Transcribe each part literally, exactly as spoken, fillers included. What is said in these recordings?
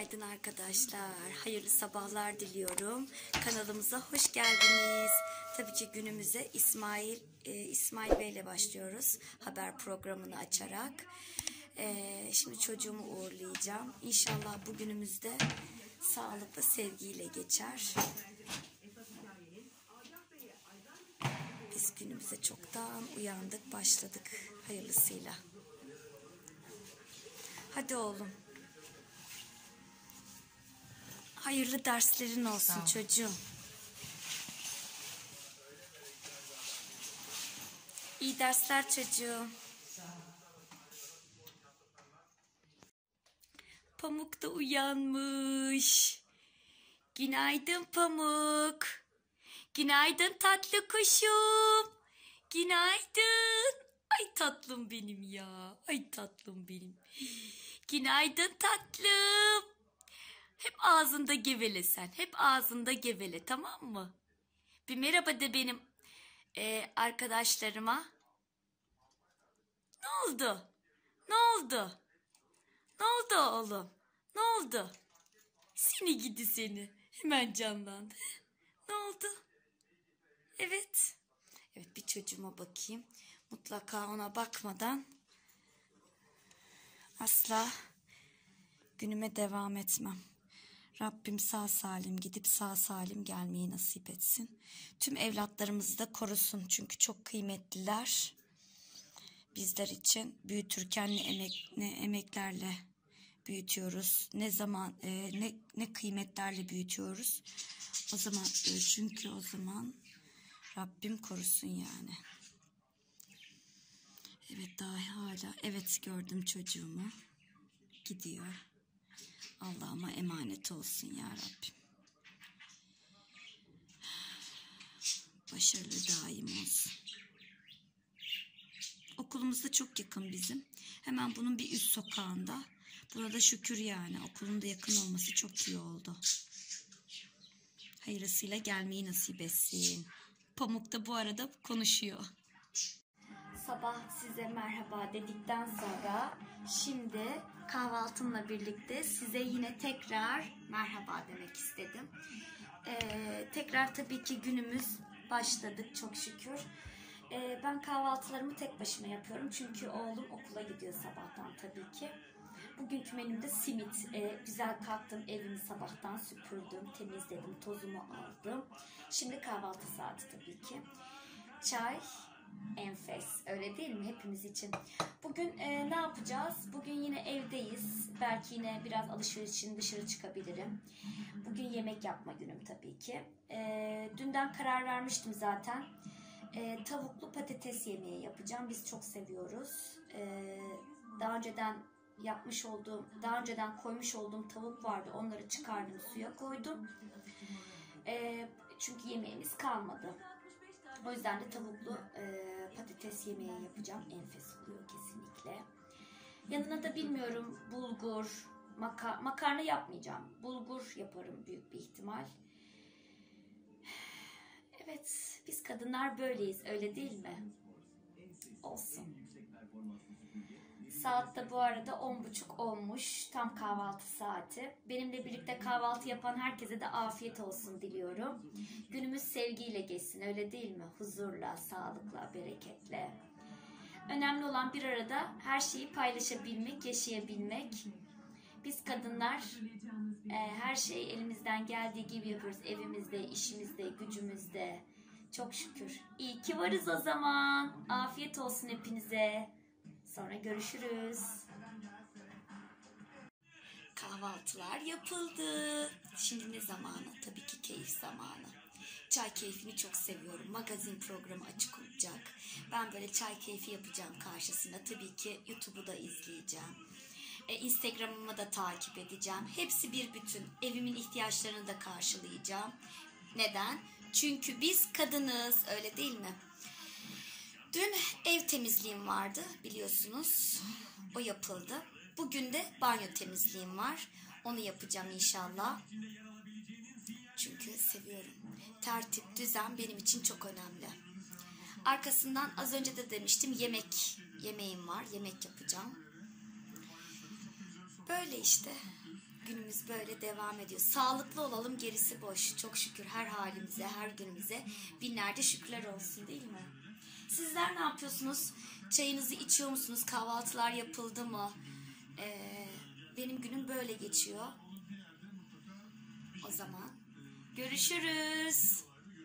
Günaydın arkadaşlar. Hayırlı sabahlar diliyorum. Kanalımıza hoş geldiniz. Tabii ki günümüze İsmail e, İsmail Bey ile başlıyoruz. Haber programını açarak. E, şimdi çocuğumu uğurlayacağım. İnşallah bugünümüzde sağlıkla, sevgiyle geçer. Biz günümüze çoktan uyandık, başladık hayırlısıyla. Hadi oğlum. Hayırlı derslerin olsun çocuğum. İyi dersler çocuğum. Pamuk da uyanmış. Günaydın Pamuk. Günaydın tatlı kuşum. Günaydın. Ay tatlım benim ya. Ay tatlım benim. Günaydın tatlım. Hep ağzında gevele sen. Hep ağzında gevele, tamam mı? Bir merhaba de benim e, arkadaşlarıma. Ne oldu? Ne oldu? Ne oldu oğlum? Ne oldu? Seni gidi seni. Hemen canlandı. Ne oldu? Evet. Evet, bir çocuğuma bakayım. Mutlaka ona bakmadan asla günüme devam etmem. Rabbim sağ salim gidip sağ salim gelmeyi nasip etsin. Tüm evlatlarımızı da korusun. Çünkü çok kıymetliler. Bizler için büyütürken ne emek ne emeklerle büyütüyoruz. Ne zaman e, ne ne kıymetlerle büyütüyoruz. O zaman e, çünkü o zaman Rabbim korusun yani. Evet, daha hala evet gördüm çocuğumu. Gidiyor. Allah'ıma emanet olsun ya Rabbim. Başarılı daim olsun. Okulumuz da çok yakın bizim. Hemen bunun bir üst sokağında. Burada şükür yani. Okulun da yakın olması çok iyi oldu. Hayırlısıyla gelmeyi nasip etsin. Pamuk da bu arada konuşuyor. Sabah size merhaba dedikten sonra şimdi kahvaltımla birlikte size yine tekrar merhaba demek istedim. Ee, tekrar tabii ki günümüz başladık çok şükür. Ee, ben kahvaltılarımı tek başıma yapıyorum çünkü oğlum okula gidiyor sabahtan tabii ki. Bugünkü menümde simit. Ee, güzel kalktım, evimi sabahtan süpürdüm, temizledim, tozumu aldım. Şimdi kahvaltı saati tabii ki. Çay enfes, öyle değil mi hepimiz için? Bugün e, ne yapacağız? Bugün yine evdeyiz. Belki yine biraz alışveriş için dışarı çıkabilirim. Bugün yemek yapma günüm tabii ki. E, dünden karar vermiştim zaten. E, tavuklu patates yemeği yapacağım. Biz çok seviyoruz. E, daha önceden yapmış olduğum, daha önceden koymuş olduğum tavuk vardı. Onları çıkardım, suya koydum. E, çünkü yemeğimiz kalmadı. O yüzden de tavuklu e, patates yemeği yapacağım. Enfes oluyor kesinlikle. Yanına da bilmiyorum bulgur, maka makarna yapmayacağım. Bulgur yaparım büyük bir ihtimal. Evet, biz kadınlar böyleyiz, öyle değil mi? Olsun. Saat de bu arada on buçuk olmuş. Tam kahvaltı saati. Benimle birlikte kahvaltı yapan herkese de afiyet olsun diliyorum. Günümüz sevgiyle geçsin, öyle değil mi? Huzurla, sağlıkla, bereketle. Önemli olan bir arada her şeyi paylaşabilmek, yaşayabilmek. Biz kadınlar e, her şeyi elimizden geldiği gibi yapıyoruz. Evimizde, işimizde, gücümüzde. Çok şükür. İyi ki varız o zaman. Afiyet olsun hepinize. Sonra görüşürüz. Kahvaltılar yapıldı. Şimdi ne zamanı? Tabii ki keyif zamanı. Çay keyfini çok seviyorum. Magazin programı açık olacak. Ben böyle çay keyfi yapacağım karşısında. Tabii ki YouTube'u da izleyeceğim. E, Instagram'ımı da takip edeceğim. Hepsi bir bütün. Evimin ihtiyaçlarını da karşılayacağım. Neden? Çünkü biz kadınız, öyle değil mi? Dün ev temizliğim vardı biliyorsunuz. O yapıldı. Bugün de banyo temizliğim var. Onu yapacağım inşallah. Çünkü seviyorum. Tertip, düzen benim için çok önemli. Arkasından az önce de demiştim yemek yemeğim var. Yemek yapacağım. Böyle işte. Günümüz böyle devam ediyor. Sağlıklı olalım, gerisi boş. Çok şükür her halimize, her günümüze binlerce şükürler olsun, değil mi? Sizler ne yapıyorsunuz? Çayınızı içiyor musunuz? Kahvaltılar yapıldı mı? Ee, benim günüm böyle geçiyor. O zaman görüşürüz.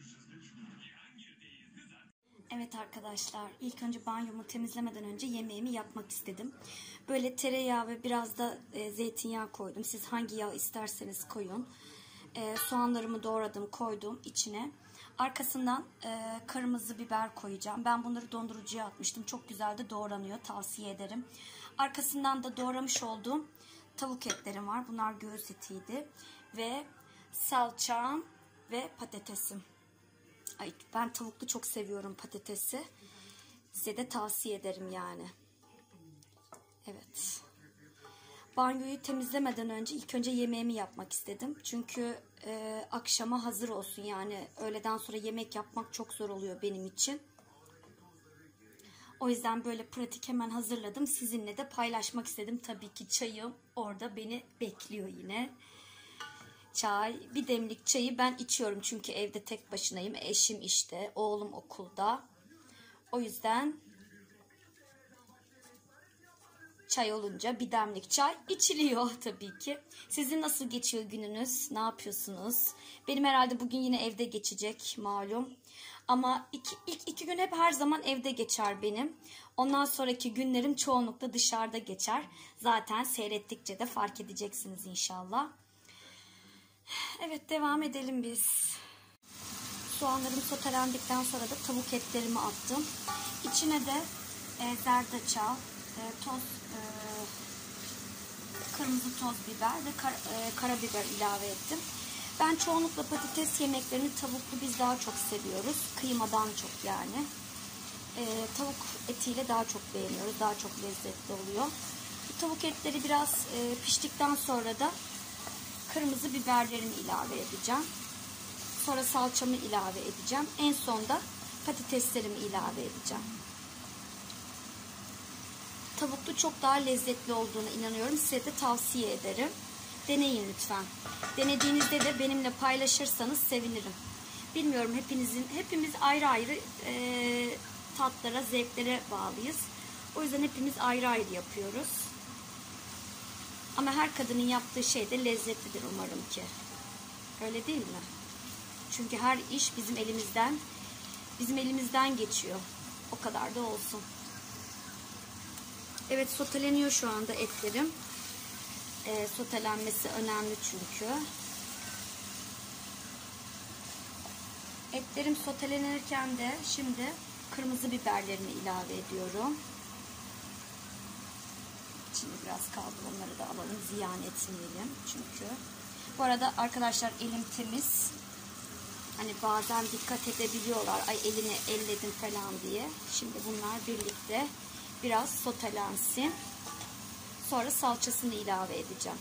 Evet arkadaşlar, ilk önce banyomu temizlemeden önce yemeğimi yapmak istedim. Böyle tereyağı ve biraz da e, zeytinyağı koydum. Siz hangi yağ isterseniz koyun. E, soğanlarımı doğradım, koydum içine. Arkasından e, kırmızı biber koyacağım. Ben bunları dondurucuya atmıştım. Çok güzel de doğranıyor, tavsiye ederim. Arkasından da doğramış olduğum tavuk etlerim var. Bunlar göğüs etiydi. Ve salçam ve patatesim. Ay, ben tavuklu çok seviyorum patatesi. Size de tavsiye ederim yani. Evet. Banyoyu temizlemeden önce ilk önce yemeğimi yapmak istedim. Çünkü e, akşama hazır olsun, yani öğleden sonra yemek yapmak çok zor oluyor benim için. O yüzden böyle pratik hemen hazırladım. Sizinle de paylaşmak istedim. Tabii ki çayım orada beni bekliyor yine. Çay, bir demlik çayı ben içiyorum çünkü evde tek başınayım. Eşim işte, oğlum okulda. O yüzden çay olunca bir demlik çay içiliyor tabii ki. Sizin nasıl geçiyor gününüz? Ne yapıyorsunuz? Benim herhalde bugün yine evde geçecek malum. Ama iki, ilk iki gün hep her zaman evde geçer benim. Ondan sonraki günlerim çoğunlukla dışarıda geçer. Zaten seyrettikçe de fark edeceksiniz inşallah. Evet, devam edelim biz. Soğanlarım sotelendikten sonra da tavuk etlerimi attım. İçine de e, zerdeçal, e, toz, e, kırmızı toz biber ve kar, e, karabiber ilave ettim. Ben çoğunlukla patates yemeklerini tavuklu biz daha çok seviyoruz. Kıymadan çok yani. E, tavuk etiyle daha çok beğeniyoruz. Daha çok lezzetli oluyor. Bu tavuk etleri biraz e, piştikten sonra da kırmızı biberlerimi ilave edeceğim. Sonra salçamı ilave edeceğim. En son da patateslerimi ilave edeceğim. Tavuklu çok daha lezzetli olduğuna inanıyorum. Size de tavsiye ederim. Deneyin lütfen. Denediğinizde de benimle paylaşırsanız sevinirim. Bilmiyorum, hepinizin hepimiz ayrı ayrı e, tatlara, zevklere bağlıyız. O yüzden hepimiz ayrı ayrı yapıyoruz. Ama her kadının yaptığı şey de lezzetlidir umarım ki. Öyle değil mi? Çünkü her iş bizim elimizden, bizim elimizden geçiyor. O kadar da olsun. Evet, soteleniyor şu anda etlerim. E, sotelenmesi önemli çünkü. Etlerim sotelenirken de şimdi kırmızı biberlerimi ilave ediyorum. Şimdi biraz kaldı, onları da alalım, ziyan etmeyelim çünkü. Bu arada arkadaşlar, elim temiz. Hani bazen dikkat edebiliyorlar, ay elini elledim falan diye. Şimdi bunlar birlikte biraz sotelensin. Sonra salçasını ilave edeceğim.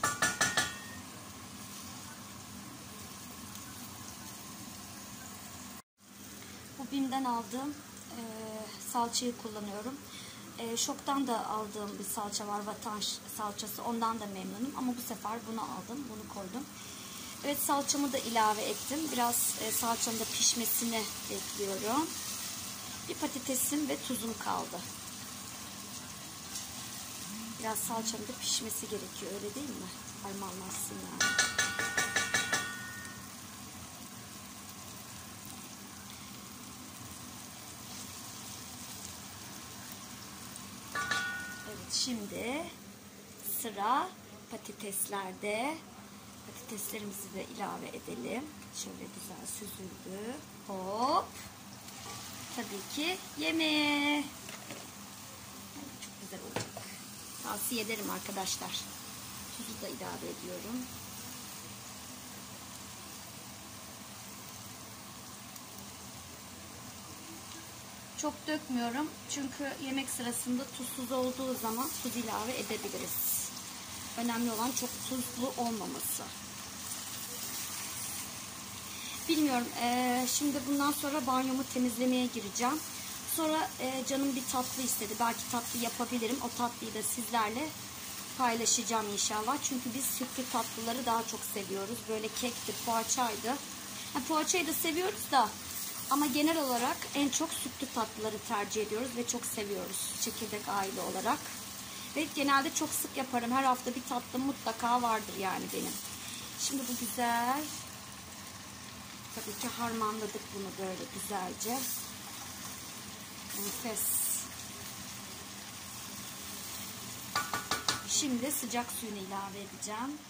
Bu BİM'den aldığım e, salçayı kullanıyorum. E, Şok'tan da aldığım bir salça var, Vatan salçası. Ondan da memnunum ama bu sefer bunu aldım, bunu koydum. Evet, salçamı da ilave ettim. Biraz e, salçanın da pişmesini bekliyorum. Bir patatesim ve tuzum kaldı. Biraz salçanın da pişmesi gerekiyor, öyle değil mi? Harmanlansın yani. Evet, şimdi sıra patateslerde. Patateslerimizi de ilave edelim. Şöyle güzel süzüldü. Hop. Tabii ki yemeğe. Çok güzel olacak. Tavsiye ederim arkadaşlar. Tuzu da ilave ediyorum. Çok dökmüyorum. Çünkü yemek sırasında tuzsuz olduğu zaman tuz ilave edebiliriz. Önemli olan çok tuzlu olmaması. Bilmiyorum. Ee, şimdi bundan sonra banyomu temizlemeye gireceğim. Sonra e, canım bir tatlı istedi. Belki tatlı yapabilirim. O tatlıyı da sizlerle paylaşacağım inşallah. Çünkü biz sütlü tatlıları daha çok seviyoruz. Böyle kekti, poğaçaydı. Yani poğaçayı da seviyoruz da ama genel olarak en çok sütlü tatlıları tercih ediyoruz ve çok seviyoruz çekirdek aile olarak. Ve genelde çok sık yaparım. Her hafta bir tatlı mutlaka vardır yani benim. Şimdi bu güzel. Tabii ki harmanladık bunu böyle güzelce. Enfes. Şimdi sıcak suyunu ilave edeceğim.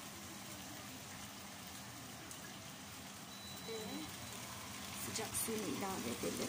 Ve sıcak suyunu ilave edelim.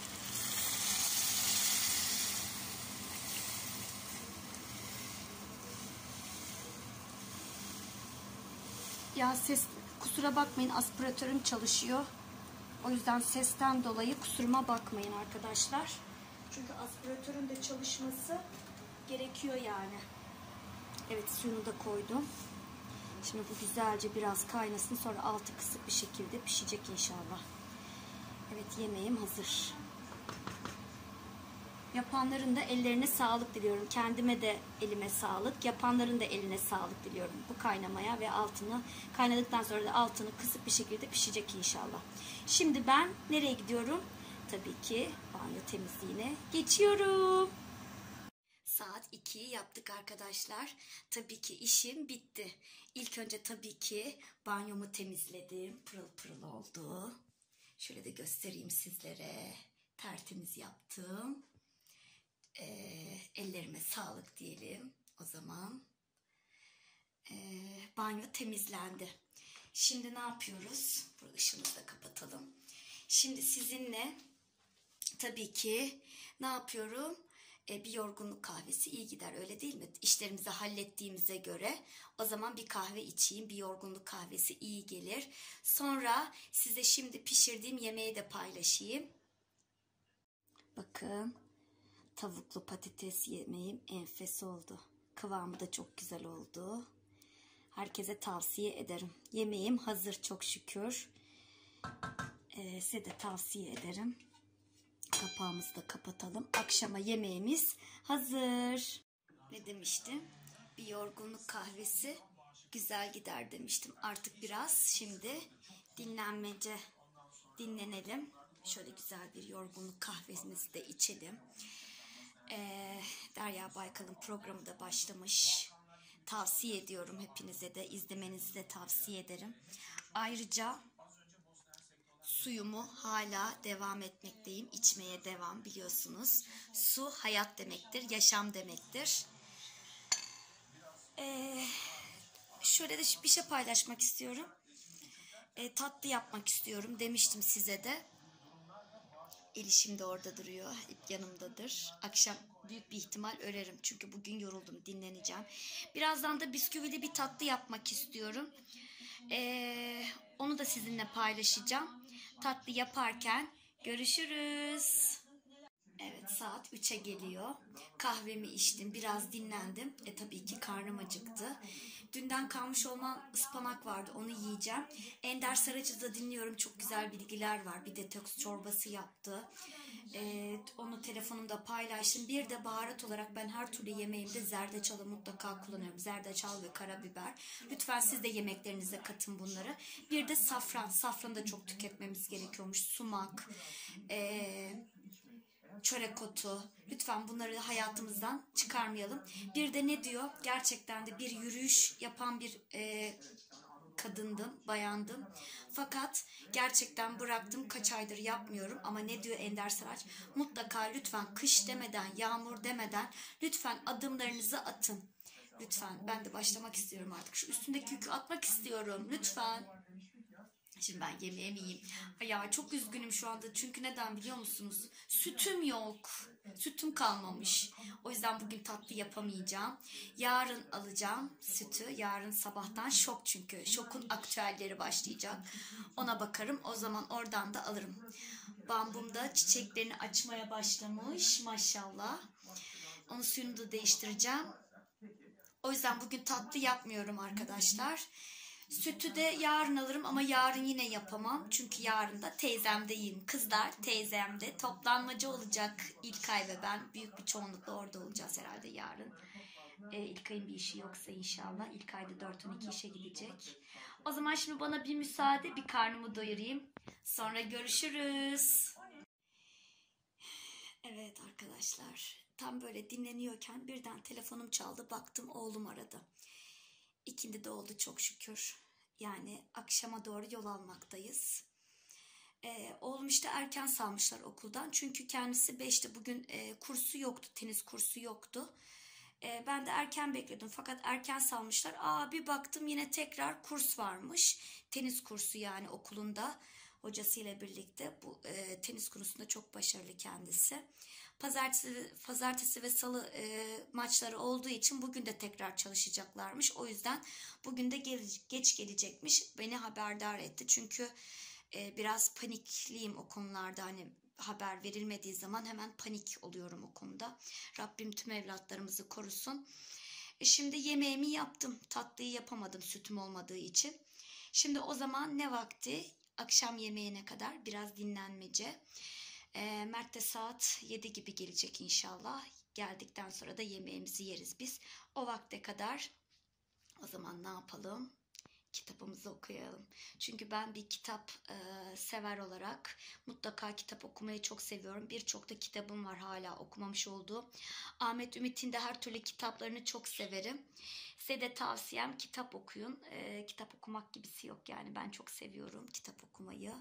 Ya ses, kusura bakmayın, aspiratörüm çalışıyor. O yüzden sesten dolayı kusuruma bakmayın arkadaşlar. Çünkü aspiratörün de çalışması gerekiyor yani. Evet, suyunu da koydum. Şimdi bu güzelce biraz kaynasın, sonra altı kısık bir şekilde pişecek inşallah. Evet, yemeğim hazır. Yapanların da ellerine sağlık diliyorum. Kendime de elime sağlık. Yapanların da eline sağlık diliyorum. Bu kaynamaya ve altını kaynadıktan sonra da altını kısık bir şekilde pişecek inşallah. Şimdi ben nereye gidiyorum? Tabii ki banyo temizliğine geçiyorum. Saat ikiyi yaptık arkadaşlar. Tabii ki işim bitti. İlk önce tabii ki banyomu temizledim. Pırıl pırıl oldu. Şöyle de göstereyim sizlere. Tertemiz yaptım. E, ellerime sağlık diyelim. O zaman e, banyo temizlendi. Şimdi ne yapıyoruz? Bu ışığımızı da kapatalım. Şimdi sizinle tabii ki ne yapıyorum? E, bir yorgunluk kahvesi iyi gider, öyle değil mi? İşlerimizi hallettiğimize göre o zaman bir kahve içeyim, bir yorgunluk kahvesi iyi gelir. Sonra size şimdi pişirdiğim yemeği de paylaşayım. Bakın, tavuklu patates yemeğim enfes oldu. Kıvamı da çok güzel oldu. Herkese tavsiye ederim. Yemeğim hazır çok şükür. Ee, size de tavsiye ederim. Kapağımızı da kapatalım. Akşama yemeğimiz hazır. Ne demiştim? Bir yorgunluk kahvesi güzel gider demiştim. Artık biraz şimdi dinlenmece dinlenelim. Şöyle güzel bir yorgunluk kahvemizi de içelim. Ee, Derya Baykal'ın programı da başlamış. Tavsiye ediyorum hepinize de. İzlemenizi de tavsiye ederim. Ayrıca suyumu hala devam etmekteyim. İçmeye devam, biliyorsunuz. Su hayat demektir, yaşam demektir. Ee, şöyle de bir şey paylaşmak istiyorum. Ee, tatlı yapmak istiyorum demiştim size de. Eli şimdi orada duruyor. İp yanımdadır. Akşam büyük bir ihtimal örerim. Çünkü bugün yoruldum. Dinleneceğim. Birazdan da bisküvili bir tatlı yapmak istiyorum. Ee, onu da sizinle paylaşacağım. Tatlı yaparken görüşürüz. Evet, saat üçe geliyor. Kahvemi içtim. Biraz dinlendim. E tabii ki karnım acıktı. Dünden kalmış olmam ıspanak vardı. Onu yiyeceğim. Ender Sarıcı'da dinliyorum. Çok güzel bilgiler var. Bir detoks çorbası yaptı. E, onu telefonumda paylaştım. Bir de baharat olarak ben her türlü yemeğimde zerdeçalı mutlaka kullanıyorum. Zerdeçal ve karabiber. Lütfen siz de yemeklerinize katın bunları. Bir de safran. Safranı da çok tüketmemiz gerekiyormuş. Sumak. Eee... çörek otu. Lütfen bunları hayatımızdan çıkarmayalım. Bir de ne diyor? Gerçekten de bir yürüyüş yapan bir e, kadındım, bayandım. Fakat gerçekten bıraktım. Kaç aydır yapmıyorum. Ama ne diyor Ender Saraç? Mutlaka lütfen kış demeden, yağmur demeden lütfen adımlarınızı atın. Lütfen. Ben de başlamak istiyorum artık. Şu üstündeki yükü atmak istiyorum. Lütfen. Şimdi ben yemeğimi yiyeyim. Ya çok üzgünüm şu anda. Çünkü neden biliyor musunuz? Sütüm yok. Sütüm kalmamış. O yüzden bugün tatlı yapamayacağım. Yarın alacağım sütü. Yarın sabahtan şok çünkü. Şokun aktüelleri başlayacak. Ona bakarım. O zaman oradan da alırım. Bambum da çiçeklerini açmaya başlamış. Maşallah. Onun suyunu da değiştireceğim. O yüzden bugün tatlı yapmıyorum arkadaşlar. Sütü de yarın alırım ama yarın yine yapamam. Çünkü yarın da teyzemdeyim. Kızlar teyzemde toplanmaca olacak. İlkay ve ben büyük bir çoğunlukla orada olacağız herhalde yarın. E, İlkay'ın bir işi yoksa inşallah. İlkay da dört on iki işe gidecek. O zaman şimdi bana bir müsaade, bir karnımı doyurayım. Sonra görüşürüz. Evet arkadaşlar, tam böyle dinleniyorken birden telefonum çaldı. Baktım oğlum aradı. İkindi de oldu çok şükür. Yani akşama doğru yol almaktayız. Ee, oğlum işte erken salmışlar okuldan. Çünkü kendisi beşte bugün e, kursu yoktu. Tenis kursu yoktu. E, ben de erken bekledim. Fakat erken salmışlar. Aa, bir baktım yine tekrar kurs varmış. Tenis kursu yani okulunda. Hocasıyla birlikte bu e, tenis konusunda çok başarılı kendisi. Pazartesi, pazartesi ve salı e, maçları olduğu için bugün de tekrar çalışacaklarmış. O yüzden bugün de gel, geç gelecekmiş. Beni haberdar etti. Çünkü e, biraz panikliyim o konularda. Hani haber verilmediği zaman hemen panik oluyorum o konuda. Rabbim tüm evlatlarımızı korusun. E şimdi yemeğimi yaptım. Tatlıyı yapamadım sütüm olmadığı için. Şimdi o zaman ne vakti? Akşam yemeğine kadar biraz dinlenmece. E, Mert de saat yedi gibi gelecek inşallah. Geldikten sonra da yemeğimizi yeriz biz. O vakte kadar o zaman ne yapalım? Kitabımızı okuyalım. Çünkü ben bir kitap e, sever olarak mutlaka kitap okumayı çok seviyorum. Birçok da kitabım var hala okumamış olduğum. Ahmet Ümit'in de her türlü kitaplarını çok severim. Size de tavsiyem kitap okuyun. E, kitap okumak gibisi yok yani. Ben çok seviyorum kitap okumayı.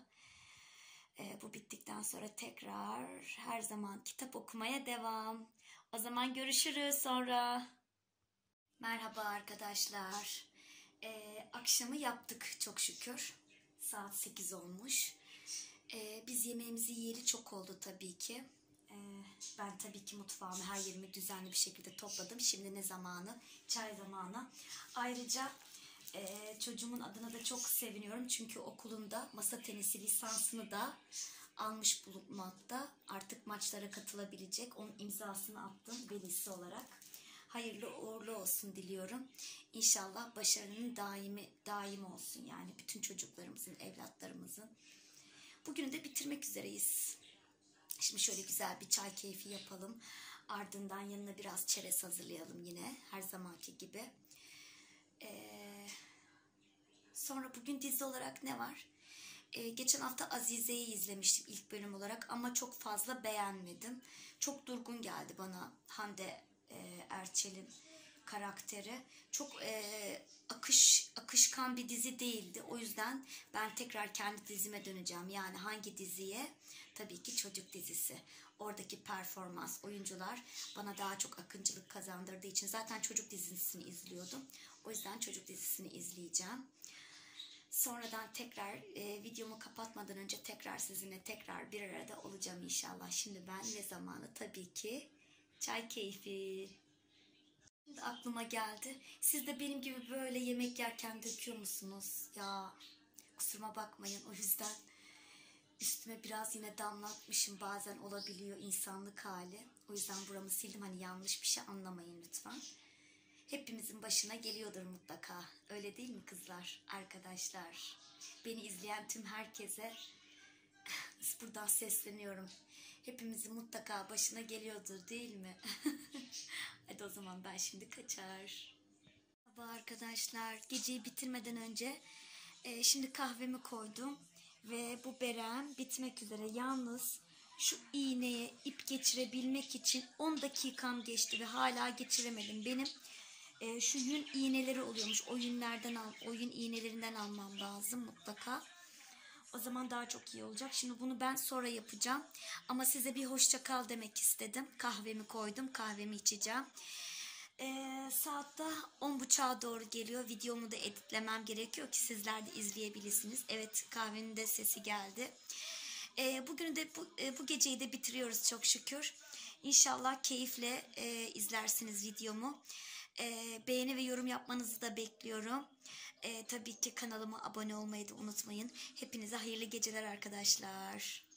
E, bu bittikten sonra tekrar her zaman kitap okumaya devam. O zaman görüşürüz sonra. Merhaba arkadaşlar. Ee, akşamı yaptık çok şükür. Saat sekiz olmuş. Ee, biz yemeğimizi yiyeli çok oldu tabii ki. Ee, ben tabii ki mutfağımı, her yerimi düzenli bir şekilde topladım. Şimdi ne zamanı? Çay zamanı. Ayrıca e, çocuğumun adına da çok seviniyorum. Çünkü okulunda masa tenisi lisansını da almış bulunmakta. Artık maçlara katılabilecek. Onun imzasını attım velisi olarak. Hayırlı uğurlu olsun diliyorum. İnşallah başarının daimi daim olsun yani bütün çocuklarımızın, evlatlarımızın. Bugünü de bitirmek üzereyiz. Şimdi şöyle güzel bir çay keyfi yapalım. Ardından yanına biraz çerez hazırlayalım yine her zamanki gibi. Ee, sonra bugün dizi olarak ne var? Ee, geçen hafta Azize'yi izlemiştim ilk bölüm olarak ama çok fazla beğenmedim. Çok durgun geldi bana Hande e, Erçel'in karakteri. Çok e, akış akışkan bir dizi değildi. O yüzden ben tekrar kendi dizime döneceğim. Yani hangi diziye? Tabii ki çocuk dizisi. Oradaki performans, oyuncular bana daha çok akıncılık kazandırdığı için zaten çocuk dizisini izliyordum. O yüzden çocuk dizisini izleyeceğim. Sonradan tekrar e, videomu kapatmadan önce tekrar sizinle tekrar bir arada olacağım inşallah. Şimdi ben ne zamanı? Tabii ki çay keyfi. Şimdi aklıma geldi. Siz de benim gibi böyle yemek yerken döküyor musunuz? Ya kusuruma bakmayın, o yüzden üstüme biraz yine damlatmışım. Bazen olabiliyor, insanlık hali. O yüzden buramı sildim. Hani yanlış bir şey anlamayın lütfen. Hepimizin başına geliyordur mutlaka. Öyle değil mi kızlar, arkadaşlar? Beni izleyen tüm herkese buradan sesleniyorum. Hepimizin mutlaka başına geliyordur değil mi? Hadi o zaman ben şimdi kaçar. Merhaba arkadaşlar. Geceyi bitirmeden önce e, şimdi kahvemi koydum. Ve bu berem bitmek üzere. Yalnız şu iğneye ip geçirebilmek için on dakikam geçti ve hala geçiremedim. Benim e, şu yün iğneleri oluyormuş. O yünlerden al, o yün iğnelerinden almam lazım mutlaka. O zaman daha çok iyi olacak. Şimdi bunu ben sonra yapacağım. Ama size bir hoşça kal demek istedim. Kahvemi koydum. Kahvemi içeceğim. Ee, saatte on buçuğa doğru geliyor. Videomu da editlemem gerekiyor ki sizler de izleyebilirsiniz. Evet, kahvenin de sesi geldi. Ee, bugünü de bu, e, bu geceyi de bitiriyoruz çok şükür. İnşallah keyifle e, izlersiniz videomu. E, beğeni ve yorum yapmanızı da bekliyorum. E, tabii ki kanalıma abone olmayı da unutmayın. Hepinize hayırlı geceler arkadaşlar.